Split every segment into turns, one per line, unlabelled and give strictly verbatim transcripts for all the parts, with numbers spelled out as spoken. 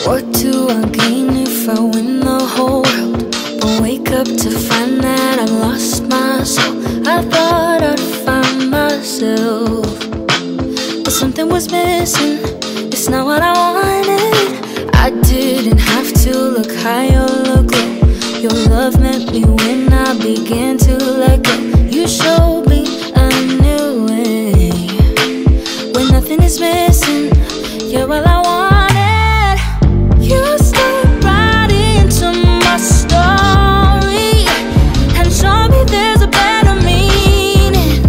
What do I gain if I win the whole world, but wake up to find that I've lost my soul? I thought I'd find myself, but something was missing. It's not what I wanted. I didn't have to look high or look low. Your love met me when I began to let go. You showed me a new way, when nothing is missing. You're all I wanted. You stepped right into my story and showed me there's a better meaning.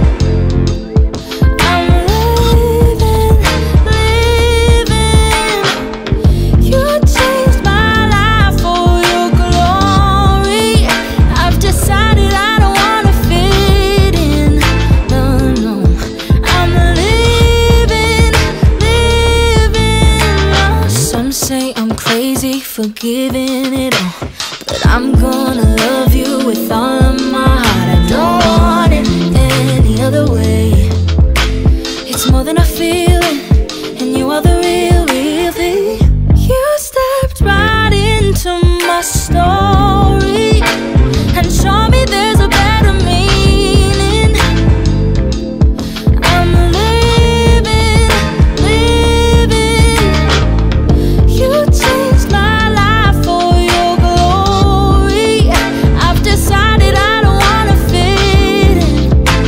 I'm living, living. You changed my life for your glory. I've decided I don't wanna fit in. No, no. I'm living, living. Some say I'm crazy for giving it all, but I'm gonna love you with all of my heart. I don't want it any other way. It's more than a feeling, and you are the real, real thing. You stepped right into my story and showed me there's a better meaning. I'm living, living. You changed my life for your glory. I've decided I don't wanna fit in.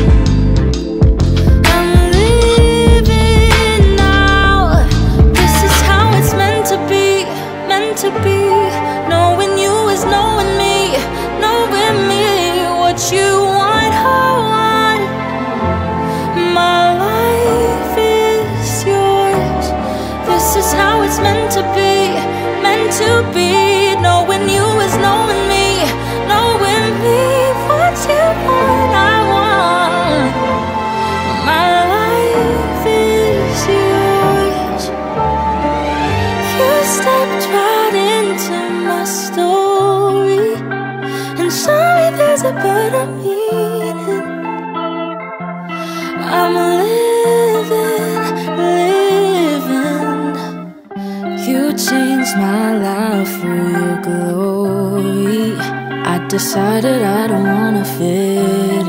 I'm living now. This is how it's meant to be, meant to be. Knowing you is knowing me, knowing me. What you want, I want. My life is yours. This is how it's meant to be, meant to be. Knowing you is knowing me, knowing me. What you want, I want. My life is yours. You stepped right into my story and showed me there's a better meaning. I'm living, living. You changed my life for your glory. I decided I don't wanna fit